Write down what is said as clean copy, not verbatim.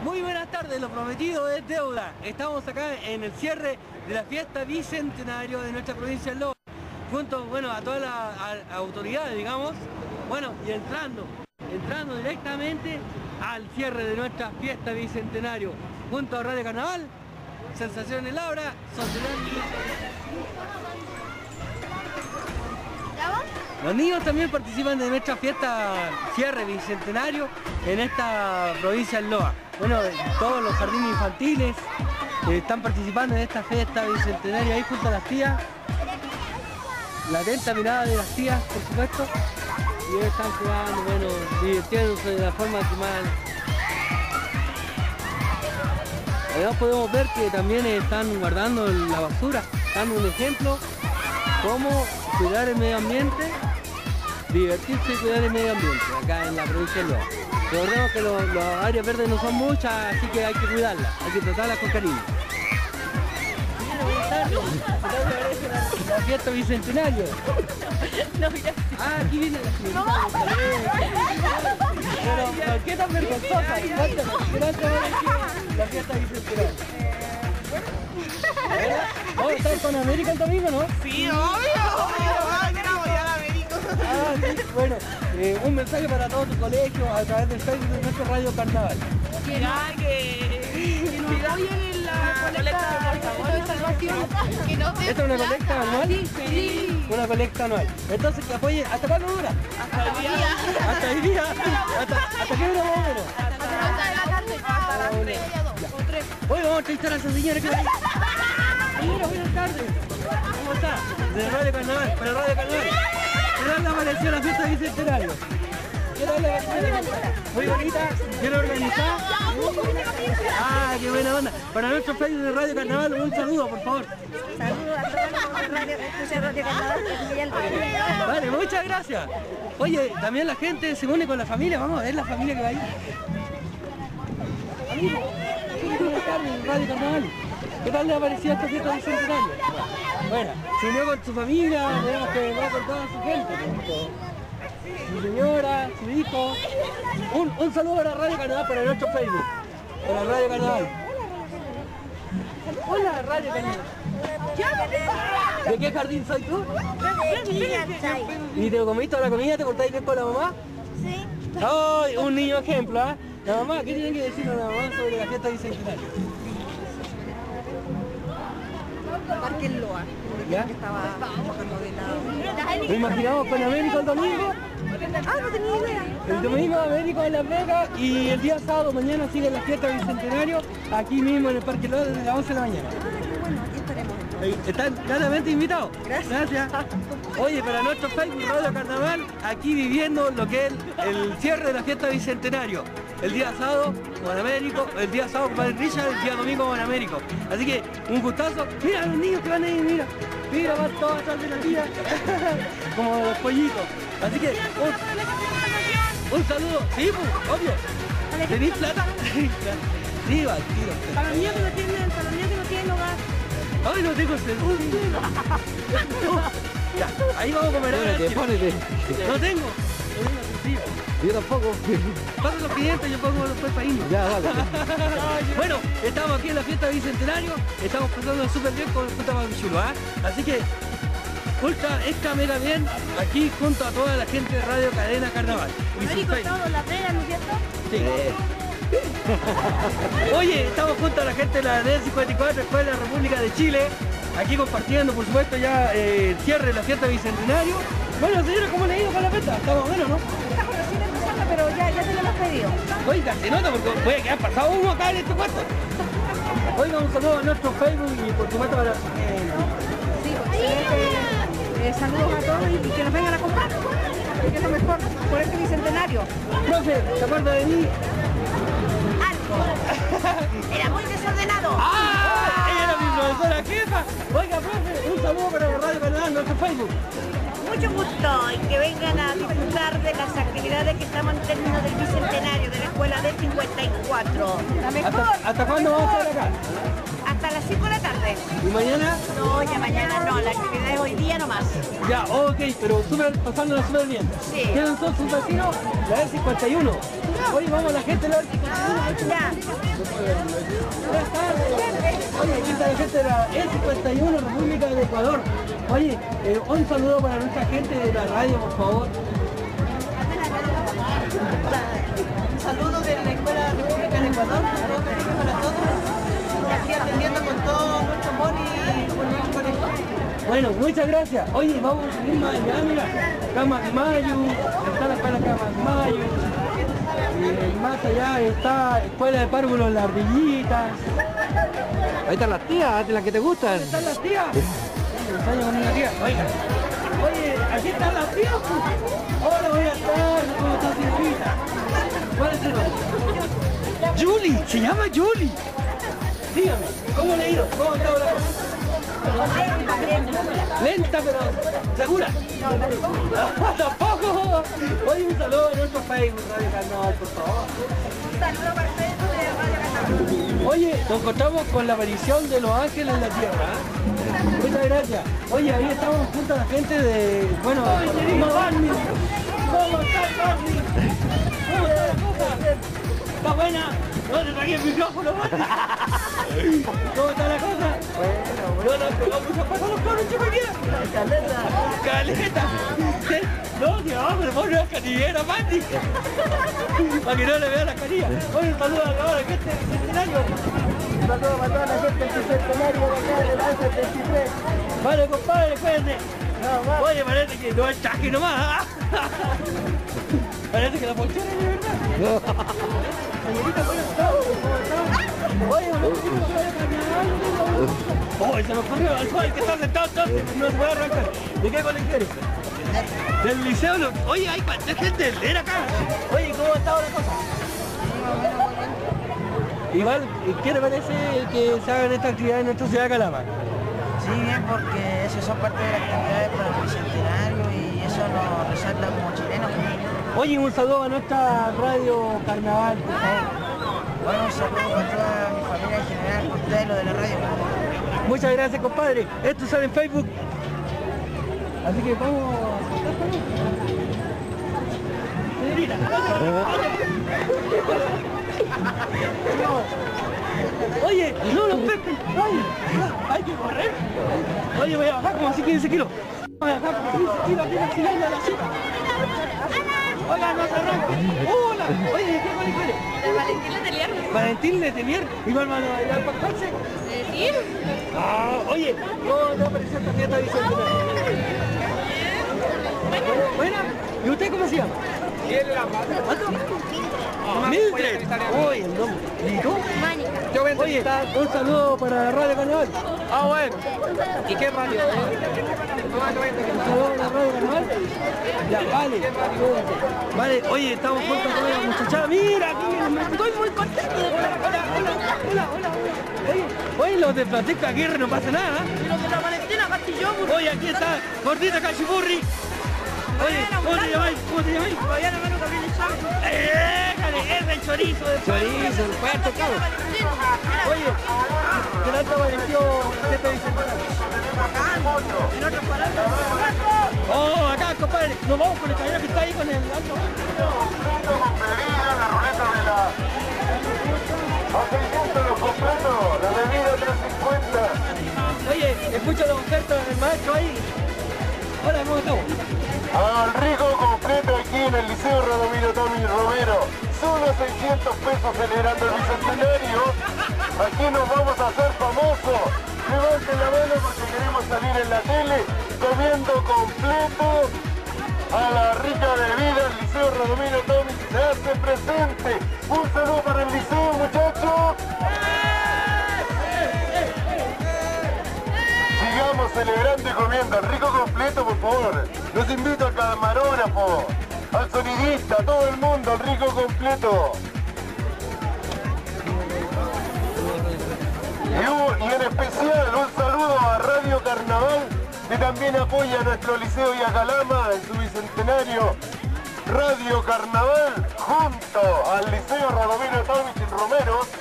Muy buenas tardes, lo prometido es deuda. Estamos acá en el cierre de la fiesta bicentenario de nuestra provincia de Loa, junto, bueno, a todas las autoridades, digamos, bueno, y entrando directamente al cierre de nuestra fiesta bicentenario, junto a Radio Carnaval, Sensación en Laura, Sociedad. Los niños también participan de nuestra fiesta cierre bicentenario en esta provincia de Loa. Bueno, todos los jardines infantiles están participando en esta fiesta bicentenaria ahí junto a las tías. La atenta mirada de las tías, por supuesto. Y ellos están jugando, bueno, divirtiéndose de la forma que más. Además podemos ver que también están guardando la basura, dando un ejemplo cómo cuidar el medio ambiente, divertirse y cuidar el medio ambiente acá en la provincia de Loa. Recordemos que las áreas verdes no son muchas, así que hay que cuidarlas, hay que tratarlas con cariño. La fiesta bicentenario. No, gracias. Ah, aquí viene la señorita. Pero, ¿por qué tan vergonzosa? Gracias, la fiesta bicentenario. Oh, ¿estás con América el domingo, no? Sí, obvio. Queremos ir a América. Ah, sí, bueno, un mensaje para todos tus colegios a través del Facebook de nuestro Radio Carnaval. Que nos apoyen en la colecta de salvación. ¿Esta es una colecta anual? Sí. Una colecta anual. Entonces que apoyen, ¿hasta cuándo dura? Hasta el día. ¿Hasta el día? ¿Hasta qué hora más o menos? Hasta la tarde. Hasta las 3 o 3. Hoy vamos a entrevistar a esa señora que va ahí. Señora, buenas tardes. ¿Cómo está? De Radio Carnaval, para Radio Carnaval. ¿Qué tal le apareció la fiesta bicentenario? ¿Qué tal le apareció? Muy bonita, bien organizada. Ah, qué buena onda. Para nuestro Facebook de Radio Carnaval, un saludo, por favor. Saludos a todos los Radio Carnaval. Vale, muchas gracias. Oye, también la gente se une con la familia. Vamos a ver la familia que va ahí. Amigo, buenas tardes, Radio Carnaval. ¿Qué tal le ha parecido esta fiesta bicentenario? Bueno, se unió con su familia, vemos que va con toda su gente. Su señora, su hijo. Un saludo para Radio Carnaval, para nuestro Facebook. Para Radio Carnaval. Hola, Radio Carnaval. ¿De qué jardín soy tú? ¿Y te comiste toda la comida? ¿Te portáis bien con la mamá? Sí. ¡Ay! Un niño ejemplo, ¿ah? La mamá, ¿qué tiene que decir a la mamá sobre la fiesta bicentenaria? Parque Loa. ¿Ya? Que estaba modelado. Nos imaginamos con Américo el domingo. Ah, no tenía idea. El domingo Américo en Las Vegas y el día sábado mañana sigue la fiesta bicentenario aquí mismo en el Parque Loa desde las 11 de la mañana. Ah, qué bueno, aquí estaremos. Están claramente invitados. Gracias. Oye, para nuestro Facebook Radio Carnaval, aquí viviendo lo que es el cierre de la fiesta bicentenario. El día sábado con Américo, el día sábado con Richard, el día domingo con Américo. Así que un gustazo. Mira los niños que van ahí, mira. Mira, van todos atrás de la tía. Como los pollitos. Así que un saludo. Sí, pues, obvio. ¿Tenís plata? Sí, va, tiro. Para los niños que no tienen hogar. Ay, no tengo celular. Ya, ahí vamos a comer ahora. Ponete. No tengo. Yo tampoco. Pasen los clientes, yo pongo después para irnos. Ya, vale. Bueno, estamos aquí en la fiesta bicentenario, estamos pasando súper bien con el Punta Maguichulo, ¿ah? Así que, ultra, extra, mega bien, aquí junto a toda la gente de Radio Cadena Carnaval. Y su Américo, Facebook. todos Las Vegas, ¿no es cierto? Sí. Oye, estamos junto a la gente de la D54 Escuela de la República de Chile, aquí compartiendo, por supuesto, ya el cierre de la fiesta bicentenario. Bueno, señora, ¿cómo le ha ido con la fiesta? Estamos buenos, ¿no? Estamos recién empezando, pero ya se lo hemos pedido. Oiga, se nota porque puede quedar pasado uno acá en este cuarto. Oiga, un saludo a nuestro Facebook y por supuesto para... Sí, pues, saludos a todos y que nos vengan a comprar. Que es lo mejor por este bicentenario. Profe, ¿se acuerda de mí? Algo. Era muy desordenado. ¡Ah! Ella era mi profesora jefa. Oiga, profe, un saludo para Radio Canadá, nuestro Facebook. Mucho gusto y que vengan a disfrutar de las actividades que estamos en términos del bicentenario de la escuela de 54. La mejor. ¿Hasta cuándo vamos a estar acá? Hasta las 5 de la tarde. ¿Y mañana? No, ya mañana no, la actividad es hoy día nomás. Ya, ok, pero pasándola súper bien. Sí. ¿Quiénes son sus vecinos? La D51. Oye, vamos a la gente, Ya. Buenas tardes. Oye, aquí está la gente de la E51, República de Ecuador. Oye, un saludo para nuestra gente de la radio, por favor. Un saludo de la Escuela República de Ecuador, para todos, aquí atendiendo con todo nuestro amor y con nuestro colegio. Bueno, muchas gracias. Oye, vamos a subir más allá, mira. Camasmayo, está la escuela Camasmayo. Y más allá está Escuela de Párvulos Las Ardillitas. Ahí están las tías, de las que te gustan. ¿Dónde están las tías? Extraño con una tía. Oiga. Oye, aquí están las tías. Hola, buenas tardes. ¿Cómo está, señorita? ¿Cuál es su nombre? Julie, se llama Julie. Dígame, ¿cómo le ha ido? ¿Cómo está la cosa? Lenta, pero segura. Tampoco. Oye, un saludo a nuestro Facebook Radio Carnaval, por favor. Un saludo para ustedes de Radio Carnaval. Oye, nos encontramos con la aparición de los ángeles en la tierra. Muchas gracias. Oye, ahí estamos junto a la gente de... Bueno, ¿cómo Barney? ¿Cómo está Barney? ¿Cómo está la cosa? ¿Está buena? No te tragué el micrófono, Barney. ¿Cómo está la cosa? Bueno, no, pegó muchas cosas los coros, chipaquía. Caleta. Caleta. No, que vamos, pero vos no es canillera, Barney. Para que no le vea la canilla. Oye, un saludo a la gente del Bicentenario. Un saludo para toda la gente del Bicentenario de acá de la S23. Vale, compadre, cuídense. Oye, parece que no es chasque nomás. Parece que la ponchera es de verdad. Señorita, ¿cómo está? Oye, ¿no te Oye, se me ocurrió al cual que está sentado entonces. No se puede arrancar. ¿De qué colegio eres? Del liceo. Oye, hay cuánta gente del leer acá. Oye, ¿cómo ha estado la cosa? Igual, ¿qué te parece que se hagan esta actividad en nuestra ciudad de Calama? Sí, bien, porque eso son parte de las actividades para el Bicentenario y eso nos resalta como chilenos. Oye, un saludo a nuestra radio Carnaval, por favor. Bueno, un saludo para toda mi familia en general, por ustedes lo de la radio. Muchas gracias, compadre. Esto sale en Facebook. Así que vamos Señorita. Oye, no, los Pepe. Ay, hay que correr. Oye, voy a bajar como así 15 kilos. Voy a bajar como 15 kilos aquí en el cilindro de la chica. Hola, no se arranque. Hola. Oye, ¿de qué colegio eres? De Valentín Letelier. Valentín Letelier. ¿Igual van a bailar para calce? ¿Sí? Ah, oye, ¿cómo te apareció esta fiesta bicentenaria? Buena. ¿Y usted cómo se llama? ¿Cuánto? Mildred. Oye, el nombre. ¿Y tú? Mónica. Oye, un saludo para la radio Carnaval. Ah, bueno. ¿Y qué radio? Un saludo para la radio Carnaval. Ya, vale. Vale, oye, estamos juntos con la muchachada. Mira, aquí estoy muy contento. Hola. Oye, los de Francisco Aguirre no pasa nada. Y los de la Valentina Castillo. Oye, aquí está Gordita Cachipurri. Oye, ¿cómo te llamáis? Todavía no me lo Gabriel Chávez. Es el chorizo del chorizo, el cuarto, cabrón. Oye, ¿qué tal te pareció este bicentenario? En otras palabras. Oh, acá, compadre, nos vamos con el caballero que está ahí con el alto. Oye, escucho la oferta del maestro ahí. Hola, ¿cómo estamos? Al rico completo aquí en el Liceo Radomiro Tommy Romero. Solo 600 pesos celebrando el bicentenario. Aquí nos vamos a hacer famosos. Levanten la mano porque queremos salir en la tele comiendo completo. A la rica bebida, el Liceo Radomiro Tommy se hace presente. Un saludo para el liceo, muchachos. Sigamos celebrando y comiendo el rico completo, por favor. Los invito al camarógrafo, al sonidista, a todo el mundo, al rico completo. Y en especial un saludo a Radio Carnaval, que también apoya a nuestro liceo y a Calama en su bicentenario. Radio Carnaval junto al Liceo Radomiro Tommy Romero